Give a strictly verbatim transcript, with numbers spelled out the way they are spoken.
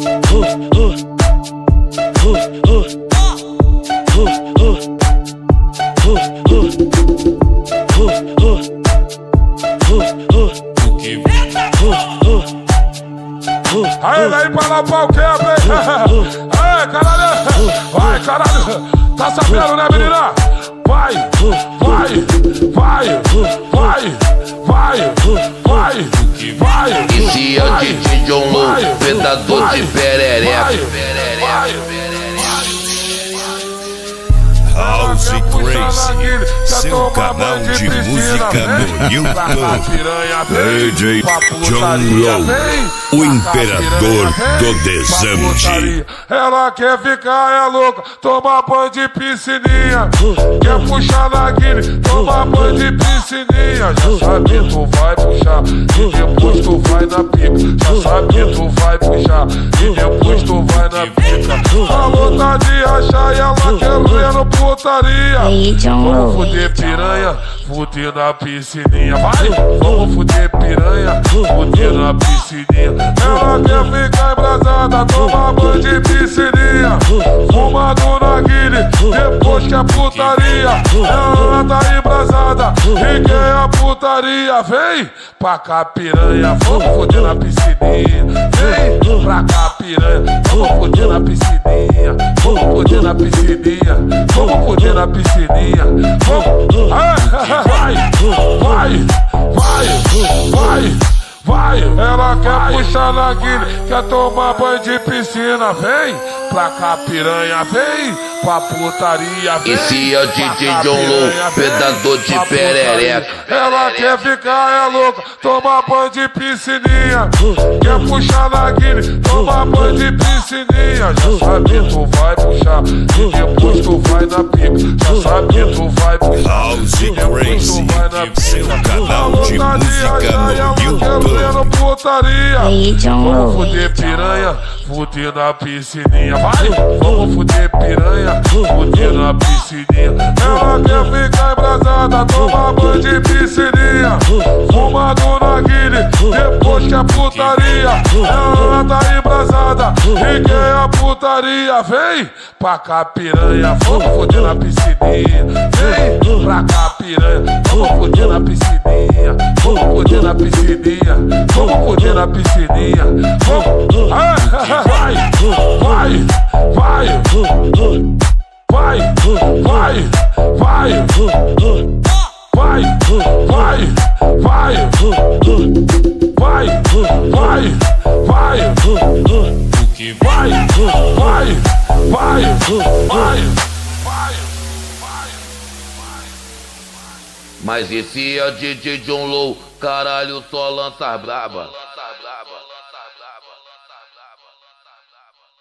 Aí, daí para o pau quebra, hein? Aê, caralho! Vai, caralho! Tá sabendo, né, menina? Vai, vai, vai, vai, vai, vai, vai. Esse é o D J John Low, predador de perereca. House Crazy, seu canal de música no YouTube. D J John Low, o imperador do desande. Ela quer ficar, é louca, toma banho de piscininha. Quer puxar na guile, toma banho de piscininha. Já sabe, tu vai puxar e depois tu vai na pica. Já sabe, tu vai puxar e depois tu vai na pica. Falou tá de achar e ela quer ver no putaria. Vamos fuder piranha, fuder na piscininha. Vai, vamos fuder piranha, fuder na piscininha. Ela quer ficar embrasada, toma banho de piscininha. Fumando na guile, depois que a putaria. Ela tá embrasada e quer a putaria. Vem pra cá piranha, vamos fuder na piscininha. Vem pra cá piranha, vamos fuder na piscininha. Vamos fuder na piscininha, vamos fuder na piscininha. Vamos, vai, vai, vai, vai, vai. Ela quer puxar na guile, quer tomar banho de piscina. Vem pra cá piranha, vem pra putaria. Vem. Esse é o D J John Low, predador de perereca. Ela quer ficar, é louca, toma banho de piscininha. Quer puxar na guile, toma banho de piscininha. Já sabe, tu vai puxar e depois tu vai na pica. Já sabe, tu vai puxar House e depois tu Crazy, vai na pica. seu canal de música no YouTube. Putaria. Vamos fuder piranha, fuder na piscininha. Vai, vamos fuder piranha, fuder na piscininha. Ela quer ficar embrasada, toma banho de piscininha. Fumando na guile, depois que a putaria. Ela tá embrasada e quer a putaria. Vem pra cá piranha, vamos fuder na piscininha. Vem pra cá piranha, vamos fuder na piscininha. Vamos fuder na piscininha, vamos fuder na piscininha. Vamos, vai, vai, vai, vai, vai, vai, vai, vai, vai, vai, vai, vai, vai, vai, vai, vai, vai. Mas esse é o D J John Low, caralho, só lança braba.